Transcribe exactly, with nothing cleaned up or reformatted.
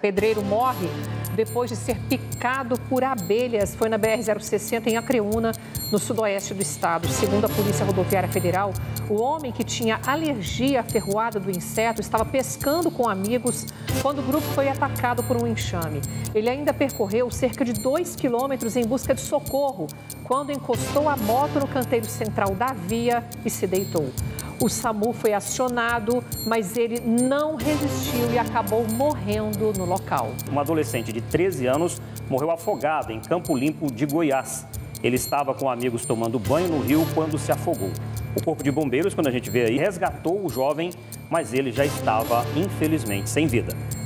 Pedreiro morre depois de ser picado por abelhas. Foi na B R zero sessenta, em Acreúna, no sudoeste do estado. Segundo a Polícia Rodoviária Federal, o homem que tinha alergia à ferroada do inseto estava pescando com amigos quando o grupo foi atacado por um enxame. Ele ainda percorreu cerca de dois quilômetros em busca de socorro, quando encostou a moto no canteiro central da via e se deitou. O SAMU foi acionado, mas ele não resistiu e acabou morrendo no local. Uma adolescente de treze anos morreu afogada em Campo Limpo de Goiás. Ele estava com amigos tomando banho no rio quando se afogou. O Corpo de Bombeiros, quando a gente vê aí, resgatou o jovem, mas ele já estava, infelizmente, sem vida.